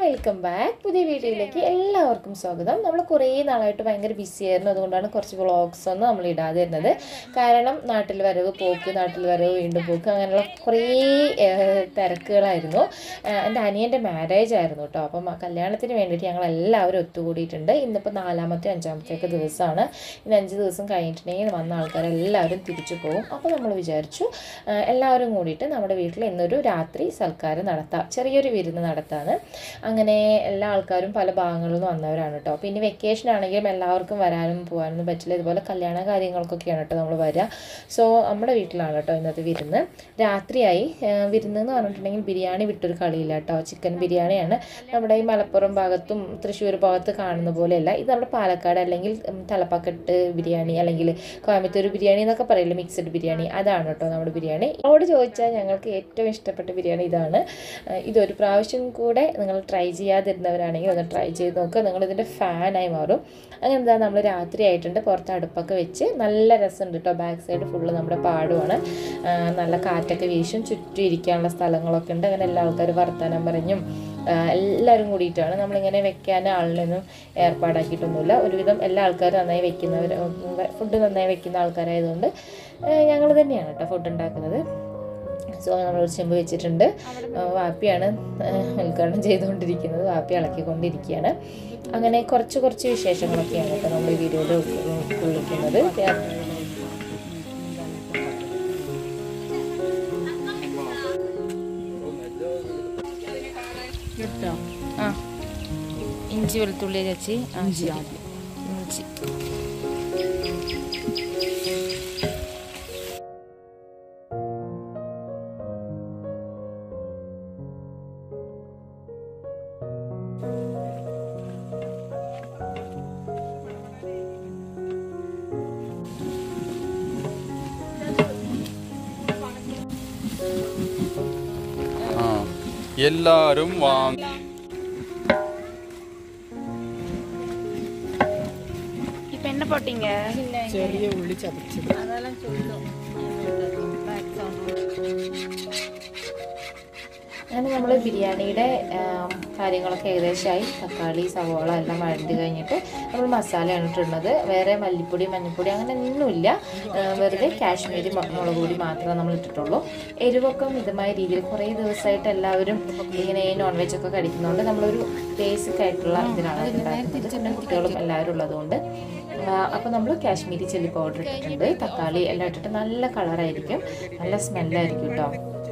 Welcome back. പുതിയ വീഡിയോയിലേക്ക് എല്ലാവർക്കും സ്വാഗതം. നമ്മൾ കുറേ നാളായിട്ട് ഭയങ്കര ബിസി ആയിരുന്നു, അതുകൊണ്ടാണ് കുറച്ച് വ്ളോഗ്സ് ഒന്നും നമ്മൾ ഇടാതിരുന്നത്. കാരണം നാട്ടിൽ വരവ് പോക്ക്, നാട്ടിൽ വരവ് വീണ്ടും പോക്ക്, അങ്ങനെയുള്ള കുറേ തിരക്കുകളായിരുന്നു. എൻ്റെ അനിയൻ്റെ മാരേജ് ആയിരുന്നു കേട്ടോ. അപ്പം കല്യാണത്തിന് വേണ്ടിയിട്ട് ഞങ്ങൾ എല്ലാവരും ഒത്തുകൂടിയിട്ടുണ്ട്. ഇന്നിപ്പോൾ 4-മത്തെ 5-മത്തെ ദിവസമാണ്. ഇന്ന് 5 ദിവസം കഴിഞ്ഞിട്ടുണ്ടെങ്കിൽ വന്ന ആൾക്കാരെല്ലാവരും തിരിച്ചു പോകും. അപ്പോൾ നമ്മൾ വിചാരിച്ചു എല്ലാവരും കൂടിയിട്ട് നമ്മുടെ വീട്ടിൽ ഇന്നൊരു രാത്രി സൽക്കാരം നടത്താം, ചെറിയൊരു വിരുന്ന് നടത്താണ്. അങ്ങനെ എല്ലാ ആൾക്കാരും പല ഭാഗങ്ങളിൽ നിന്ന് വന്നവരാണ് കേട്ടോ. പിന്നെ വെക്കേഷൻ ആണെങ്കിലും എല്ലാവർക്കും വരാനും പോകാനൊന്നും പറ്റില്ല. ഇതുപോലെ കല്യാണ കാര്യങ്ങൾക്കൊക്കെയാണ് കേട്ടോ നമ്മൾ വരിക. സോ നമ്മുടെ വീട്ടിലാണ് കേട്ടോ ഇന്നത്തെ വിരുന്ന്. രാത്രിയായി. വിരുന്ന് എന്ന് പറഞ്ഞിട്ടുണ്ടെങ്കിൽ ബിരിയാണി വിട്ടൊരു കളിയില്ല കേട്ടോ. ചിക്കൻ ബിരിയാണിയാണ്. നമ്മുടെ ഈ മലപ്പുറം ഭാഗത്തും തൃശ്ശൂർ ഭാഗത്ത് കാണുന്ന പോലെയല്ല. ഇത് നമ്മുടെ പാലക്കാട് അല്ലെങ്കിൽ തലപ്പാക്കട്ട് ബിരിയാണി അല്ലെങ്കിൽ കോയമ്പത്തൂർ ബിരിയാണി എന്നൊക്കെ പറയില്ല, മിക്സഡ് ബിരിയാണി, അതാണ് കേട്ടോ നമ്മുടെ ബിരിയാണി. അവരോട് ചോദിച്ചാൽ ഞങ്ങൾക്ക് ഏറ്റവും ഇഷ്ടപ്പെട്ട ബിരിയാണി ഇതാണ്. ഇതൊരു പ്രാവശ്യം കൂടെ നിങ്ങൾ ട്രൈ ചെയ്യാതിരുന്നവരാണെങ്കിൽ ഒന്ന് ട്രൈ ചെയ്ത് നോക്കുക, നിങ്ങളിതിൻ്റെ ഫാനായി മാറും. അങ്ങനെ എന്താ, നമ്മൾ രാത്രി ആയിട്ടുണ്ട്, പുറത്ത് അടുപ്പൊക്കെ വെച്ച് നല്ല രസമുണ്ട് കേട്ടോ. ബാക്ക് സൈഡ് ഫുള്ള് നമ്മുടെ പാടുമാണ്. നല്ല കാറ്റൊക്കെ വീശും, ചുറ്റും ഇരിക്കാനുള്ള സ്ഥലങ്ങളൊക്കെ ഉണ്ട്. അങ്ങനെ എല്ലാ ആൾക്കാരും വർത്തമാനം പറഞ്ഞും എല്ലാവരും കൂടിയിട്ടാണ്. നമ്മളിങ്ങനെ വെക്കാൻ ആളിനൊന്നും ഏർപ്പാടാക്കിയിട്ടൊന്നുമില്ല. ഒരുവിധം എല്ലാ ആൾക്കാരും നന്നായി വെക്കുന്നവർ, ഫുഡ് നന്നായി വെക്കുന്ന ആൾക്കാരായതുകൊണ്ട് ഞങ്ങൾ തന്നെയാണ് കേട്ടോ ഫുഡ് ഉണ്ടാക്കുന്നത്. സോ നമ്മളൊരു ചെമ്പ് വെച്ചിട്ടുണ്ട്. വാപ്പിയാണ് ഉദ്ഘാടനം ചെയ്തുകൊണ്ടിരിക്കുന്നത്, വാപ്പി ഇളക്കിക്കൊണ്ടിരിക്കുകയാണ്. അങ്ങനെ കുറച്ച് വിശേഷങ്ങളൊക്കെയാണ് കേട്ടോ നമ്മൾ ഈ വീഡിയോയിൽ ഉൾക്കൊള്ളിക്കുന്നത്. ഇഞ്ചി വെളുത്തുള്ളി ചച്ചി, ഇഞ്ചി എല്ലാരും വാങ്ങി. ഇപ്പൊ എന്നെ പൊട്ടിങ്ങ ചെറിയ ഉള്ളി ചതച്ചത് അതെല്ലാം ചുട്ടും. അങ്ങനെ നമ്മൾ ബിരിയാണിയുടെ കാര്യങ്ങളൊക്കെ ഏകദേശമായി. തക്കാളി, സവോള എല്ലാം വഴണ്ടി കഴിഞ്ഞിട്ട് നമ്മൾ മസാലയാണ് ഇട്ടിടുന്നത്. വേറെ മല്ലിപ്പൊടി, മഞ്ഞൾപ്പൊടി അങ്ങനെ ഒന്നുമില്ല. വെറുതെ കാശ്മീരി മുളക് പൊടി മാത്രമേ നമ്മൾ ഇട്ടിട്ടുള്ളൂ. എരിവൊക്കെ മിതമായ രീതിയിൽ. കുറേ ദിവസമായിട്ട് എല്ലാവരും ഇങ്ങനെ നോൺ വെജ് ഒക്കെ കഴിക്കുന്നതുകൊണ്ട് നമ്മളൊരു ബേസിക് ആയിട്ടുള്ള ഇതിലാണ് ഉണ്ടാക്കുന്നത്. കുട്ടികളും എല്ലാവരും ഉള്ളതുകൊണ്ട്. അപ്പോൾ നമ്മൾ കാശ്മീരി ചില്ലി പൗഡർ ഇട്ടിട്ടുണ്ട്. തക്കാളി എല്ലാം ഇട്ടിട്ട് നല്ല കളറായിരിക്കും, നല്ല സ്മെല്ലായിരിക്കും കേട്ടോ.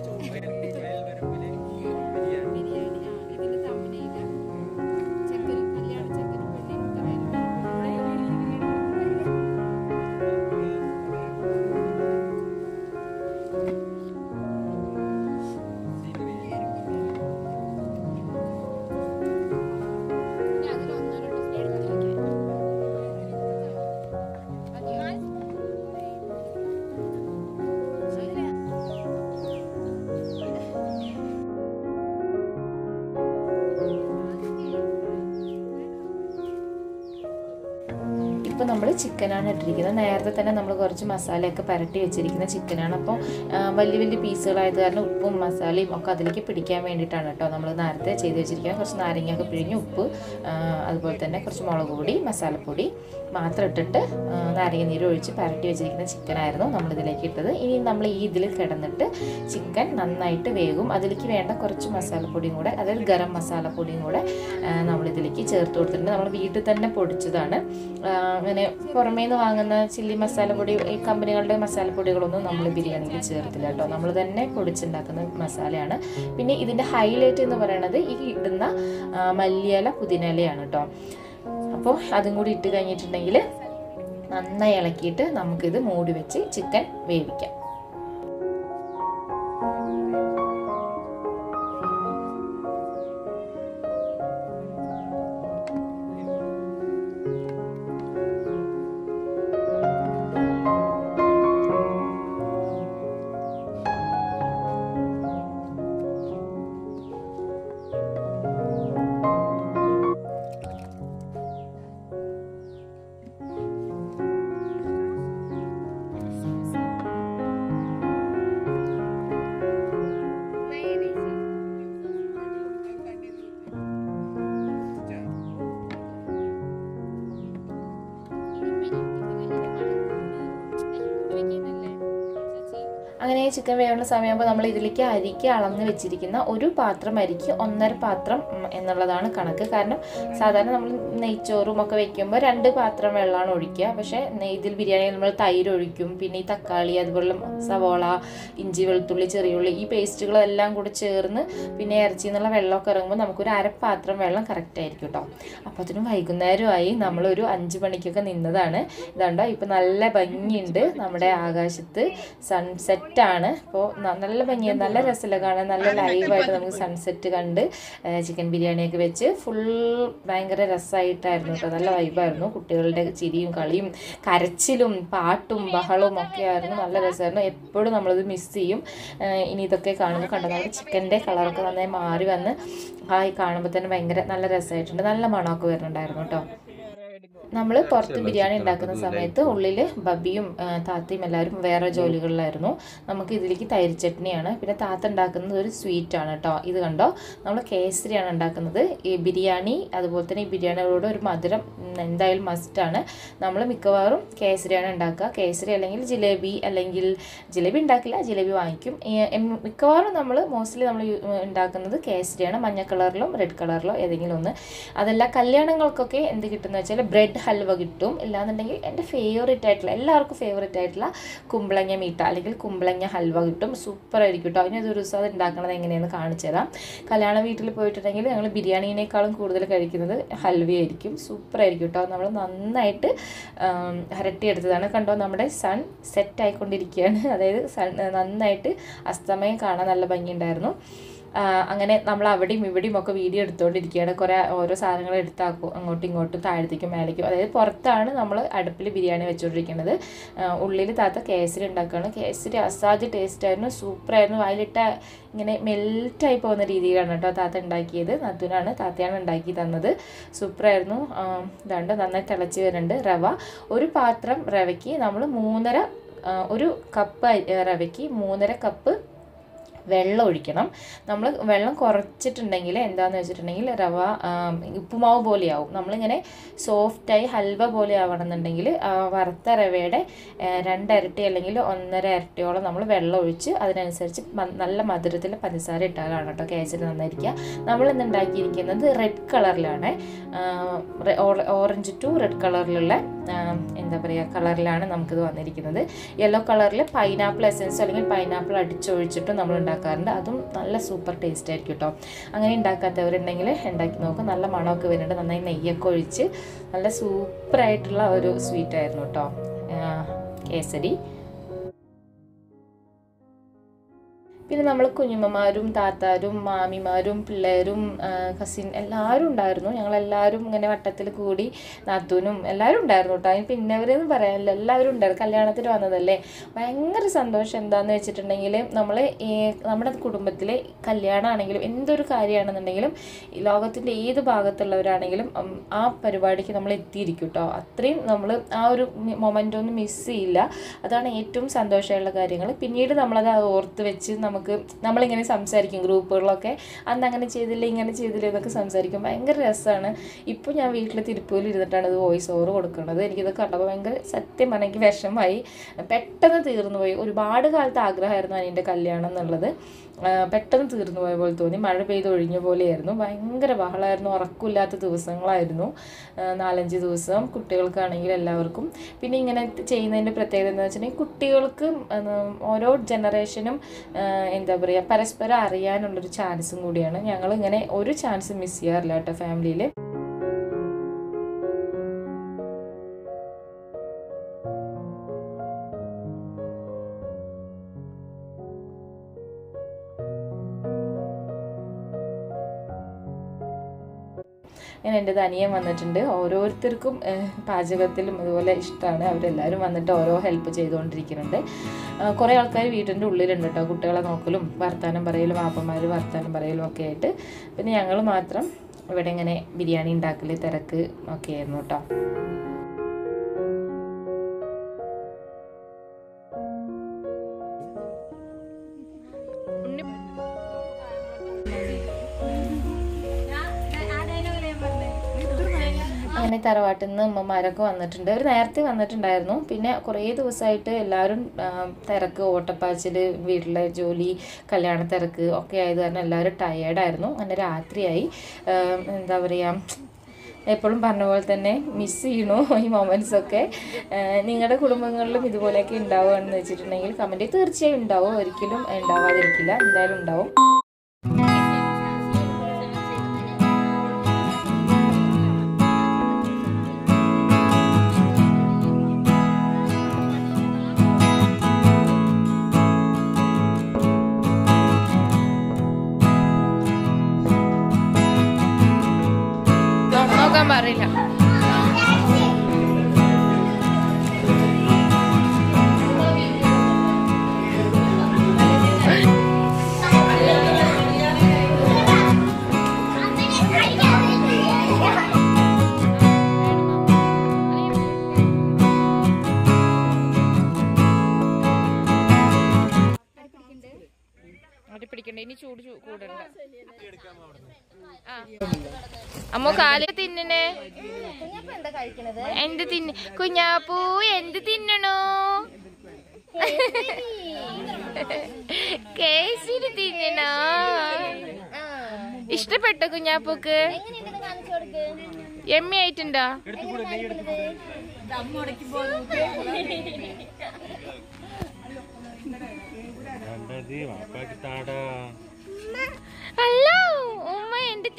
ഇപ്പോൾ നമ്മൾ ചിക്കനാണ് ഇട്ടിരിക്കുന്നത്. നേരത്തെ തന്നെ നമ്മൾ കുറച്ച് മസാലയൊക്കെ പരട്ടി വെച്ചിരിക്കുന്ന ചിക്കനാണ്. അപ്പോൾ വലിയ പീസുകളായത് കാരണം ഉപ്പും മസാലയും ഒക്കെ അതിലേക്ക് പിടിക്കാൻ വേണ്ടിയിട്ടാണ് കേട്ടോ നമ്മൾ നേരത്തെ ചെയ്ത് വെച്ചിരിക്കുന്നത്. കുറച്ച് നാരങ്ങയൊക്കെ പിഴിഞ്ഞ് ഉപ്പ്, അതുപോലെ തന്നെ കുറച്ച് മുളക് പൊടി, മസാലപ്പൊടി മാത്രം ഇട്ടിട്ട് നാരങ്ങ നീര് ഒഴിച്ച് പരട്ടി വെച്ചിരിക്കുന്ന ചിക്കനായിരുന്നു നമ്മളിതിലേക്ക് ഇട്ടത്. ഇനി നമ്മൾ ഈ ഇതിൽ കിടന്നിട്ട് ചിക്കൻ നന്നായിട്ട് വേകും. അതിലേക്ക് വേണ്ട കുറച്ച് മസാലപ്പൊടിയും കൂടെ, അതായത് ഗരം മസാലപ്പൊടിയും കൂടെ നമ്മളിതിലേക്ക് ചേർത്ത് കൊടുത്തിട്ടുണ്ട്. നമ്മൾ വീട്ടിൽ തന്നെ പൊടിച്ചതാണ്. അങ്ങനെ പുറമേ നിന്ന് വാങ്ങുന്ന ചില്ലി മസാലപ്പൊടി, ഈ കമ്പനികളുടെ മസാലപ്പൊടികളൊന്നും നമ്മൾ ബിരിയാണിയിൽ ചേർത്തില്ല കേട്ടോ. നമ്മൾ തന്നെ പൊടിച്ചുണ്ടാക്കുന്ന മസാലയാണ്. പിന്നെ ഇതിൻ്റെ ഹൈലൈറ്റ് എന്ന് പറയുന്നത് ഈ ഇടുന്ന മല്ലിയില, പുതിനയിലയാണ് കേട്ടോ. അപ്പോൾ അതും കൂടി ഇട്ട് കഴിഞ്ഞിട്ടുണ്ടെങ്കിൽ നന്നായി ഇളക്കിയിട്ട് നമുക്കിത് മൂടി വെച്ച് ചിക്കൻ വേവിക്കാം. ചിക്കൻ വേവുന്ന സമയമാകുമ്പോൾ നമ്മൾ ഇതിലേക്ക് അരിക്ക് അളന്ന് വെച്ചിരിക്കുന്ന ഒരു പാത്രം അരിക്ക് 1.5 പാത്രം എന്നുള്ളതാണ് കണക്ക്. കാരണം സാധാരണ നമ്മൾ നെയ്ച്ചോറും ഒക്കെ വെക്കുമ്പോൾ 2 പാത്രം വെള്ളമാണ് ഒഴിക്കുക. പക്ഷേ ഇതിൽ ബിരിയാണിയിൽ നമ്മൾ തൈര് ഒഴിക്കും, പിന്നെ ഈ തക്കാളി, അതുപോലെ സവോള, ഇഞ്ചി, വെളുത്തുള്ളി, ചെറിയുള്ളി, ഈ പേസ്റ്റുകളെല്ലാം കൂടി ചേർന്ന് പിന്നെ ഇറച്ചിയിൽ നിന്നുള്ള വെള്ളമൊക്കെ ഇറങ്ങുമ്പോൾ നമുക്കൊരു 1/2 പാത്രം വെള്ളം കറക്റ്റ് ആയിരിക്കും കേട്ടോ. അപ്പോൾ അതിനും വൈകുന്നേരമായി നമ്മളൊരു 5 മണിക്കൊക്കെ നിന്നതാണ്. ഇതുണ്ടോ ഇപ്പോൾ നല്ല ഭംഗിയുണ്ട്, നമ്മുടെ ആകാശത്ത് സൺസെറ്റാണ്. അപ്പോൾ നല്ല ഭംഗിയാണ്, നല്ല രസമില്ല കാണാൻ, നല്ല ലൈവായിട്ട് നമുക്ക് സൺസെറ്റ് കണ്ട് ചിക്കൻ ബിരിയാണിയൊക്കെ വെച്ച് ഫുൾ ഭയങ്കര രസമായിട്ടായിരുന്നു കേട്ടോ. നല്ല വൈബായിരുന്നു. കുട്ടികളുടെ ചിരിയും കളിയും കരച്ചിലും പാട്ടും ബഹളവും ഒക്കെ ആയിരുന്നു. നല്ല രസമായിരുന്നു. എപ്പോഴും നമ്മളിത് മിസ് ചെയ്യും. ഇനി ഇതൊക്കെ കാണുമ്പോൾ കണ്ടോ നമ്മുടെ ചിക്കൻ്റെ കളറൊക്കെ നന്നായി മാറി വന്ന് കാണുമ്പോൾ തന്നെ ഭയങ്കര നല്ല രസമായിട്ടുണ്ട്. നല്ല മണമൊക്കെ വരുന്നുണ്ടായിരുന്നു കേട്ടോ. നമ്മൾ പുറത്ത് ബിരിയാണി ഉണ്ടാക്കുന്ന സമയത്ത് ഉള്ളിൽ ബബിയും താത്തയും എല്ലാവരും വേറെ ജോലികളിലായിരുന്നു. നമുക്ക് ഇതിലേക്ക് തൈര് ചട്നിയാണ്. പിന്നെ താത്ത ഉണ്ടാക്കുന്നത് ഒരു സ്വീറ്റാണ് കേട്ടോ. ഇത് കണ്ടോ, നമ്മൾ കേസരിയാണ് ഉണ്ടാക്കുന്നത്. ഈ ബിരിയാണി അതുപോലെ തന്നെ ഈ ബിരിയാണികളോട് ഒരു മധുരം എന്തായാലും മസ്റ്റാണ്. നമ്മൾ മിക്കവാറും കേസരിയാണ് ഉണ്ടാക്കുക. കേസരി അല്ലെങ്കിൽ ജിലേബി ഉണ്ടാക്കില്ല, ജിലേബി വാങ്ങിക്കും. മിക്കവാറും മോസ്റ്റ്ലി നമ്മൾ ഉണ്ടാക്കുന്നത് കേസരിയാണ്. മഞ്ഞ കളറിലോ റെഡ് കളറിലോ ഏതെങ്കിലും ഒന്ന്. അതല്ല കല്യാണങ്ങൾക്കൊക്കെ എന്ത് കിട്ടുന്ന വെച്ചാൽ ബ്രെഡ് ഹൽവ കിട്ടും. ഇല്ലാന്നുണ്ടെങ്കിൽ എൻ്റെ ഫേവറേറ്റ് ആയിട്ടുള്ള എല്ലാവർക്കും ഫേവറേറ്റ് ആയിട്ടുള്ള കുമ്പളങ്ങ മീട്ട അല്ലെങ്കിൽ കുമ്പളങ്ങ ഹൽവ കിട്ടും. സൂപ്പർ ആയിരിക്കും കേട്ടോ. ഇനി അതൊരു ദിവസം അത് ഉണ്ടാക്കണത് എങ്ങനെയാണെന്ന് കാണിച്ചു തരാം. കല്യാണ വീട്ടിൽ പോയിട്ടുണ്ടെങ്കിൽ ഞങ്ങൾ ബിരിയാണീനേക്കാളും കൂടുതൽ കഴിക്കുന്നത് ഹൽവയായിരിക്കും. സൂപ്പർ ആയിരിക്കും കേട്ടോ. നമ്മൾ നന്നായിട്ട് ഹരട്ടിയെടുത്തതാണ്. കണ്ടോ നമ്മുടെ സൺ സെറ്റ് ആയിക്കൊണ്ടിരിക്കുകയാണ്. അതായത് നന്നായിട്ട് അസ്തമയം കാണാൻ നല്ല ഭംഗിയുണ്ടായിരുന്നു. അങ്ങനെ നമ്മൾ അവിടെയും ഇവിടെയും ഒക്കെ വീഡിയോ എടുത്തുകൊണ്ടിരിക്കുകയാണ്. കുറേ ഓരോ സാധനങ്ങൾ എടുത്താക്കും, അങ്ങോട്ടും ഇങ്ങോട്ടും താഴത്തേക്കും മേലേക്കും. അതായത് പുറത്താണ് നമ്മൾ അടുപ്പിൽ ബിരിയാണി വെച്ചുകൊണ്ടിരിക്കുന്നത്. ഉള്ളിൽ താത്ത കേസരി ഉണ്ടാക്കുകയാണ്. കേസരി അസാധ്യ ടേസ്റ്റായിരുന്നു, സൂപ്പറായിരുന്നു. അതിലിട്ട ഇങ്ങനെ മെൽറ്റായി പോകുന്ന രീതിയിലാണ് കേട്ടോ താത്ത ഉണ്ടാക്കിയത്. താത്തയാണ് ഉണ്ടാക്കി തന്നത്. സൂപ്പറായിരുന്നു. ഇതാണ്ട് നന്നായി തിളച്ച് വരുന്നുണ്ട്. റവ ഒരു പാത്രം റവയ്ക്ക് നമ്മൾ 1 കപ്പ് റവയ്ക്ക് 3.5 കപ്പ് വെള്ളം ഒഴിക്കണം. നമ്മൾ വെള്ളം കുറച്ചിട്ടുണ്ടെങ്കിൽ എന്താണെന്ന് വെച്ചിട്ടുണ്ടെങ്കിൽ റവ ഉപ്പുമാവ് പോലെയാവും. നമ്മളിങ്ങനെ സോഫ്റ്റായി ഹൽവ പോലെ ആവണമെന്നുണ്ടെങ്കിൽ വറുത്ത റവയുടെ 2 ഇരട്ടി അല്ലെങ്കിൽ 1.5 ഇരട്ടിയോളം നമ്മൾ വെള്ളം ഒഴിച്ച് അതിനനുസരിച്ച് നല്ല മധുരത്തിൽ പഞ്ചസാര ഇട്ടാലാണ് കേട്ടോ കേസരി നന്നായിരിക്കുക. നമ്മളിന്ന് ഉണ്ടാക്കിയിരിക്കുന്നത് റെഡ് കളറിലാണ്, ഓറഞ്ച് ടു റെഡ് കളറിലുള്ള കളറിലാണ് നമുക്കിത് വന്നിരിക്കുന്നത്. യെല്ലോ കളറിൽ പൈനാപ്പിൾ എസൻസോ അല്ലെങ്കിൽ പൈനാപ്പിൾ അടിച്ചൊഴിച്ചിട്ടും നമ്മൾ ഉണ്ടാക്കാറുണ്ട്. അതും നല്ല സൂപ്പർ ടേസ്റ്റ് ആയിരിക്കും കേട്ടോ. അങ്ങനെ ഉണ്ടാക്കാത്തവരുണ്ടെങ്കിൽ ഉണ്ടാക്കി നോക്കും. നല്ല മണമൊക്കെ വരുന്നുണ്ട്. നന്നായി നെയ്യൊക്കെ ഒഴിച്ച് നല്ല സൂപ്പറായിട്ടുള്ള ഒരു സ്വീറ്റായിരുന്നു കേട്ടോ കേസരി. പിന്നെ നമ്മൾ കുഞ്ഞുമ്മമാരും താത്താരും മാമിമാരും പിള്ളേരും കസിൻ എല്ലാവരും ഉണ്ടായിരുന്നു. ഞങ്ങളെല്ലാവരും ഇങ്ങനെ വട്ടത്തിൽ കൂടി, നാത്തൂനും എല്ലാവരും ഉണ്ടായിരുന്നു കേട്ടോ. അതിന് പിന്നെ അവരെന്ന് പറയാനില്ല, എല്ലാവരും ഉണ്ടായിരുന്നു. കല്യാണത്തിന് വന്നതല്ലേ, ഭയങ്കര സന്തോഷം. എന്താണെന്ന് വെച്ചിട്ടുണ്ടെങ്കിൽ നമ്മുടെ കുടുംബത്തിലെ കല്യാണമാണെങ്കിലും എന്തൊരു കാര്യമാണെന്നുണ്ടെങ്കിലും ലോകത്തിൻ്റെ ഏത് ഭാഗത്തുള്ളവരാണെങ്കിലും ആ പരിപാടിക്ക് നമ്മൾ എത്തിയിരിക്കും കേട്ടോ. അത്രയും നമ്മൾ ആ ഒരു മൊമെൻ്റ് ഒന്നും മിസ് ചെയ്യില്ല. അതാണ് ഏറ്റവും സന്തോഷമുള്ള കാര്യങ്ങൾ. പിന്നീട് നമ്മളത് ഓർത്ത് വെച്ച് നമ്മളിങ്ങനെ സംസാരിക്കും ഗ്രൂപ്പുകളിലൊക്കെ, അന്ന് അങ്ങനെ ചെയ്തില്ല ഇങ്ങനെ ചെയ്തില്ല എന്നൊക്കെ സംസാരിക്കും. ഭയങ്കര രസമാണ്. ഇപ്പോൾ ഞാൻ വീട്ടിൽ തിരുപ്പൂരിൽ ഇരുന്നിട്ടാണ് ഇത് വോയിസ് ഓവർ കൊടുക്കുന്നത്. എനിക്കിത് കണ്ടപ്പോൾ ഭയങ്കര സത്യം പറഞ്ഞാൽ എനിക്ക് വിഷമമായി. പെട്ടെന്ന് തീർന്നു പോയി. ഒരുപാട് കാലത്ത് ആഗ്രഹമായിരുന്നു അതിൻ്റെ കല്യാണം എന്നുള്ളത്. പെട്ടെന്ന് തീർന്നു പോയ പോലെ തോന്നി. മഴ പെയ്ത് ഒഴിഞ്ഞ പോലെയായിരുന്നു. ഭയങ്കര ബഹളമായിരുന്നു. ഉറക്കമില്ലാത്ത ദിവസങ്ങളായിരുന്നു 4-5 ദിവസം. കുട്ടികൾക്കാണെങ്കിൽ എല്ലാവർക്കും. പിന്നെ ഇങ്ങനെ ചെയ്യുന്നതിൻ്റെ പ്രത്യേകത എന്താണെന്ന് വെച്ചിട്ടുണ്ടെങ്കിൽ കുട്ടികൾക്ക് ഓരോ ജനറേഷനും പരസ്പരം അറിയാനുള്ളൊരു ചാൻസും കൂടിയാണ്. ഞങ്ങളിങ്ങനെ ഒരു ചാൻസ് മിസ് ചെയ്യാറില്ല കേട്ടോ ഫാമിലിയിൽ. അങ്ങനെ എൻ്റെ അനിയൻ വന്നിട്ടുണ്ട്. ഓരോരുത്തർക്കും പാചകത്തിലും അതുപോലെ ഇഷ്ടമാണ്. അവരെല്ലാവരും വന്നിട്ട് ഓരോ ഹെൽപ്പ് ചെയ്തുകൊണ്ടിരിക്കുന്നുണ്ട്. കുറേ ആൾക്കാർ വീട്ടിൻ്റെ ഉള്ളിലുണ്ട് കേട്ടോ, കുട്ടികളെ നോക്കലും വർത്താനം പറയലും വാപ്പന്മാർ വർത്താനം പറയലും ഒക്കെ ആയിട്ട്. പിന്നെ ഞങ്ങൾ മാത്രം ഇവിടെ ഇങ്ങനെ ബിരിയാണി ഉണ്ടാക്കൽ തിരക്ക് ഒക്കെ ആയിരുന്നു കേട്ടോ. അങ്ങനെ തറവാട്ടിൽ നിന്ന് അമ്മമാരൊക്കെ വന്നിട്ടുണ്ട്. അവർ നേരത്തെ വന്നിട്ടുണ്ടായിരുന്നു. പിന്നെ കുറേ ദിവസമായിട്ട് എല്ലാവരും തിരക്ക്, ഓട്ടപ്പാച്ചിൽ, വീട്ടിലെ ജോലി, കല്യാണ തിരക്ക് ഒക്കെ ആയത് കാരണം എല്ലാവരും ടയേർഡായിരുന്നു. അങ്ങനെ രാത്രിയായി. എന്താ പറയുക, എപ്പോഴും പറഞ്ഞ പോലെ തന്നെ മിസ് ചെയ്യണു ഈ മൊമെൻറ്റ്സൊക്കെ. നിങ്ങളുടെ കുടുംബങ്ങളിലും ഇതുപോലെയൊക്കെ ഉണ്ടാവുകയാണെന്ന് വെച്ചിട്ടുണ്ടെങ്കിൽ കമൻറ്റ് തീർച്ചയായും ഉണ്ടാവും. ഒരിക്കലും ഉണ്ടാവാതിരിക്കില്ല, എന്തായാലും ഉണ്ടാവും. പറയില്ല. പിടിക്കണ്ടേ, ഇനി ചൂട് കൂടണ്ട. അമ്മ കാല് തിന്നണേ. എന്ത് തിന്ന കുഞ്ഞാപ്പൂ, എന്ത് തിന്നണോ? കേസിന് തിന്നണോ? ഇഷ്ടപ്പെട്ടോ കുഞ്ഞാപ്പൂക്ക്? എമ്മി ആയിട്ടുണ്ടോ? ഹലോ ഉമ്മ, എന്റെ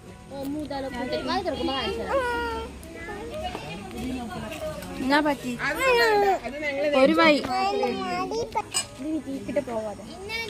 ഒരു വൈ പോവാതെ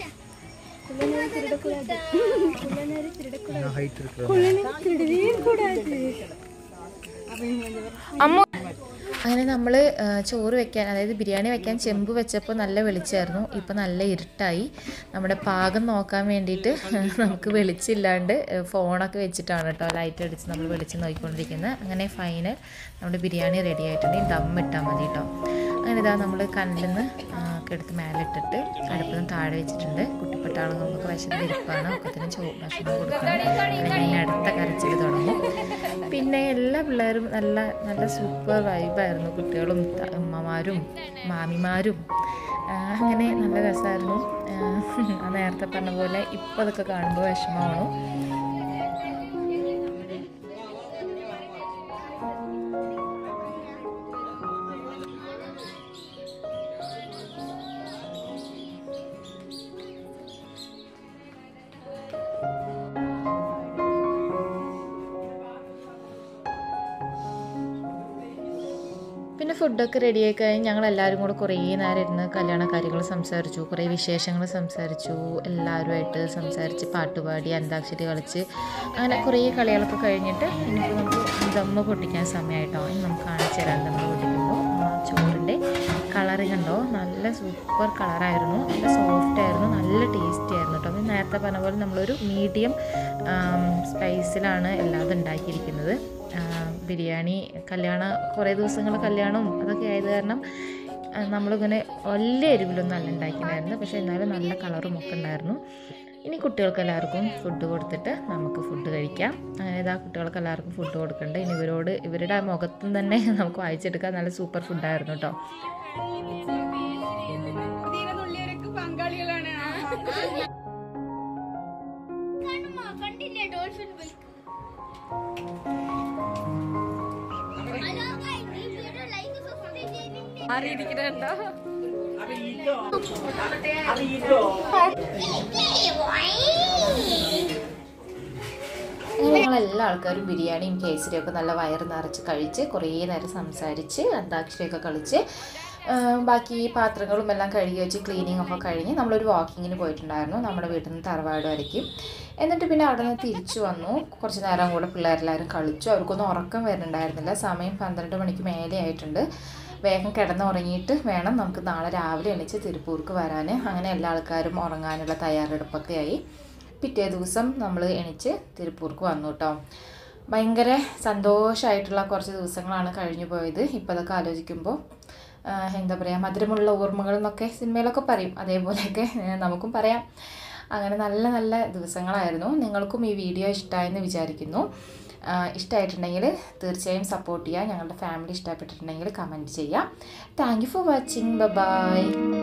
അമ്മ. അങ്ങനെ നമ്മൾ ചോറ് വെക്കാൻ, അതായത് ബിരിയാണി വെക്കാൻ ചെമ്പ് വെച്ചപ്പോൾ നല്ല വെളിച്ചമായിരുന്നു. ഇപ്പോൾ നല്ല ഇരുട്ടായി. നമ്മുടെ പാകം നോക്കാൻ വേണ്ടിയിട്ട് നമുക്ക് വെളിച്ചില്ലാണ്ട് ഫോണൊക്കെ വെച്ചിട്ടാണ് കേട്ടോ ലൈറ്റ് അടിച്ച് നമ്മൾ വെളിച്ചം നോക്കിക്കൊണ്ടിരിക്കുന്നത്. അങ്ങനെ ഫൈനൽ നമ്മുടെ ബിരിയാണി റെഡി ആയിട്ടുണ്ട്. ദം ഇട്ടാൽ മതി കേട്ടോ. അങ്ങനെ ഇതാ നമ്മൾ കണ്ണിൽ നിന്ന് എടുത്ത് മേലെ ഇട്ടിട്ട് അടുപ്പിൽ നിന്ന് താഴെ വെച്ചിട്ടുണ്ട്. കുട്ടിപ്പട്ടാളുകൾക്ക് വിശന്നിരിപ്പാണ്, ഒക്കത്തിന് ഭക്ഷണം കൊടുക്കണം. അല്ലെങ്കിൽ അടുത്ത കരച്ചിൽ തുടങ്ങും. പിന്നെ എല്ലാ പിള്ളേരും നല്ല നല്ല സൂപ്പർ വൈബായിരുന്നു. കുട്ടികളും അമ്മമാരും മാമിമാരും അങ്ങനെ നല്ല രസമായിരുന്നു. നേരത്തെ പറഞ്ഞ പോലെ ഇപ്പോൾ അതൊക്കെ കാണുമ്പോൾ വിഷമമാണ്. പിന്നെ ഫുഡൊക്കെ റെഡിയായി കഴിഞ്ഞ് ഞങ്ങളെല്ലാവരും കൂടെ കുറേ നേരം ഇരുന്ന് കല്യാണ കാര്യങ്ങൾ സംസാരിച്ചു, കുറേ വിശേഷങ്ങൾ സംസാരിച്ചു, എല്ലാവരുമായിട്ട് സംസാരിച്ച് പാട്ടുപാടി അന്താക്ഷരി കളിച്ച് അങ്ങനെ കുറേ കളികളൊക്കെ കഴിഞ്ഞിട്ട് ഇനിയിപ്പോൾ നമുക്ക് ദമ്മ് പൊട്ടിക്കാൻ സമയമായിട്ടോ. ഇനി നമുക്ക് കാണിച്ചു തരാം. ദമ്മ് പൊട്ടിക്കുമ്പോൾ ചോറിൻ്റെ കളറ് കണ്ടോ, നല്ല സൂപ്പർ കളറായിരുന്നു, നല്ല സോഫ്റ്റ് ആയിരുന്നു, നല്ല ടേസ്റ്റി ആയിരുന്നു കേട്ടോ. നേരത്തെ പറഞ്ഞ പോലെ നമ്മളൊരു മീഡിയം സ്പൈസിലാണ് എല്ലാതും ഉണ്ടാക്കിയിരിക്കുന്നത്. ബിരിയാണി കുറേ ദിവസങ്ങൾ കല്യാണവും അതൊക്കെ ആയത് കാരണം നമ്മളിങ്ങനെ വലിയ എരിവിലൊന്നും നല്ല ഉണ്ടാക്കിയിട്ടുണ്ടായിരുന്നു. പക്ഷേ എന്നാലും നല്ല കളറും ഒക്കെ ഉണ്ടായിരുന്നു. ഇനി കുട്ടികൾക്ക് എല്ലാവർക്കും ഫുഡ് കൊടുത്തിട്ട് നമുക്ക് ഫുഡ് കഴിക്കാം. അങ്ങനെ ഇതാ കുട്ടികൾക്ക് എല്ലാവർക്കും ഫുഡ് കൊടുക്കുന്നുണ്ട്. ഇനി ഇവരുടെ മുഖത്തും തന്നെ നമുക്ക് വായിച്ചെടുക്കാൻ നല്ല സൂപ്പർ ഫുഡായിരുന്നു കേട്ടോ. ഞങ്ങളെല്ലാ ആൾക്കാരും ബിരിയാണിയും കേസരിയൊക്കെ നല്ല വയറ് നിറച്ച് കഴിച്ച് കുറേ നേരം സംസാരിച്ച് അന്താക്ഷരിയൊക്കെ കളിച്ച് ബാക്കി പാത്രങ്ങളും എല്ലാം കഴുകി വെച്ച് ക്ലീനിങ് ഒക്കെ കഴിഞ്ഞ് നമ്മളൊരു വാക്കിങ്ങിന് പോയിട്ടുണ്ടായിരുന്നു നമ്മുടെ വീട്ടിൽ നിന്ന് തറവാട് വരയ്ക്കും. എന്നിട്ട് പിന്നെ അവിടെ നിന്ന് തിരിച്ചു വന്നു. കുറച്ച് നേരം കൂടെ പിള്ളേരെല്ലാവരും കളിച്ചു. അവർക്കൊന്നും ഉറക്കം വരുന്നുണ്ടായിരുന്നില്ല. സമയം 12 മണിക്ക് മേലെ ആയിട്ടുണ്ട്. വേഗം കിടന്നുറങ്ങിയിട്ട് വേണം നമുക്ക് നാളെ രാവിലെ എണീച്ച് തിരുപ്പൂർക്ക് വരാൻ. അങ്ങനെ എല്ലാ ആൾക്കാരും ഉറങ്ങാനുള്ള തയ്യാറെടുപ്പൊക്കെ ആയി. പിറ്റേ ദിവസം നമ്മൾ എണീച്ച് തിരുപ്പൂർക്ക് വന്നു കേട്ടോ. ഭയങ്കര സന്തോഷമായിട്ടുള്ള കുറച്ച് ദിവസങ്ങളാണ് കഴിഞ്ഞു പോയത്. ഇപ്പോൾ അതൊക്കെ ആലോചിക്കുമ്പോൾ എന്താ പറയുക, മധുരമുള്ള ഓർമ്മകൾ എന്നൊക്കെ സിനിമയിലൊക്കെ പറയും, അതേപോലെയൊക്കെ നമുക്കും പറയാം. അങ്ങനെ നല്ല നല്ല ദിവസങ്ങളായിരുന്നു. നിങ്ങൾക്കും ഈ വീഡിയോ ഇഷ്ടമായെന്ന് വിചാരിക്കുന്നു. ഇഷ്ടമായിട്ടുണ്ടെങ്കിൽ തീർച്ചയായും സപ്പോർട്ട് ചെയ്യുക. ഞങ്ങളുടെ ഫാമിലി ഇഷ്ടപ്പെട്ടിട്ടുണ്ടെങ്കിൽ കമൻറ്റ് ചെയ്യുക. Thank you for watching. By.